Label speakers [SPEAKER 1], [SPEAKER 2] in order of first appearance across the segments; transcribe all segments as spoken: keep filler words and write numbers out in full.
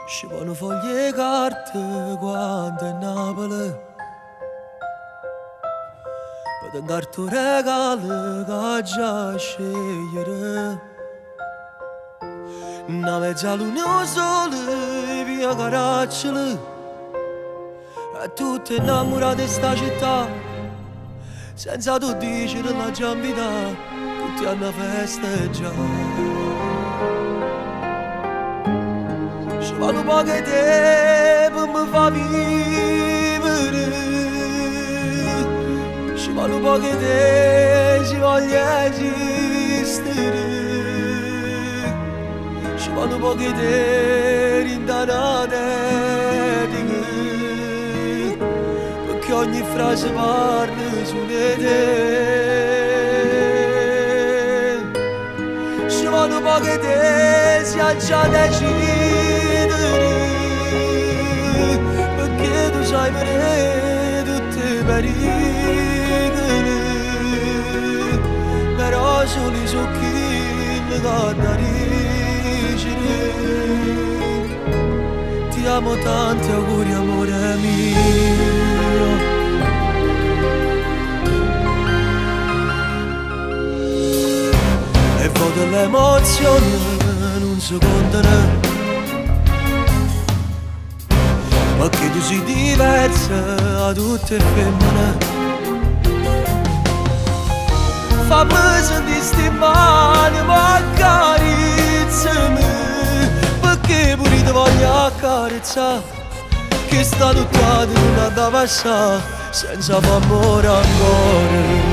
[SPEAKER 1] Ci vanno foglie e carte quando è Napoli, per dangarti un regalo che già scegliere. Una mezzaluna o sole via Caracciolo, e tutte innamorate di sta città, senza tu dicere la giambità, tutti hanno festeggiato. Ci vado poco tempo mi fa vivere, ci vado poco tempo ci voglio esistere, ci vado poco tempo rintanate perché ogni frase parla su di te. Ci vado poco tempo si ha già decidere, perché tu sai per tutti i pericoli, però soli su chi mi dà da rigere. Ti amo tanti auguri amore mio. E voto l'emozione non si contano, perché tu sei diversa da tutte le femmine. Fammi sentire sti mani, ma accarezzami, perché pure ti voglio accarezzare, che sta tutta non da passare senza famore ancora.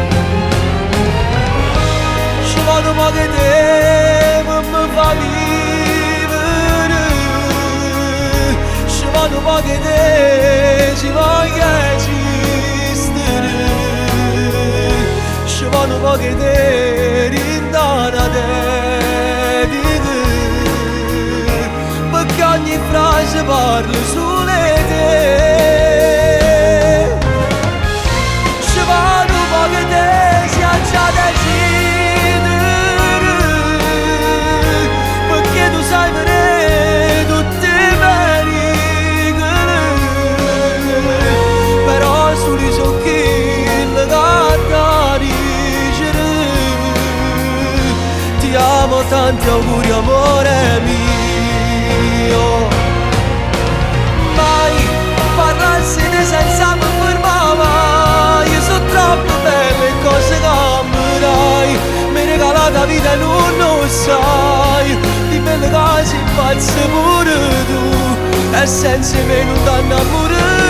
[SPEAKER 1] Ci vado poco tempo mi fa vivere, ci vado poco tempo ci voglio esistere, ci vado poco tempo rintanate di te, perché ogni frase parla su di te. Ci vado poco tempo si ha già deciso, sai per tutti i pericoli, però soli su chi mi dà da rigere. Ti amo tanti auguri amore mio. Mai parlarsene senza mi fermava, io sono troppo bella e cose cambiai, mi regala la vita e non lo sai, di belle cose pazze pure tu, e senza me non t'annamore.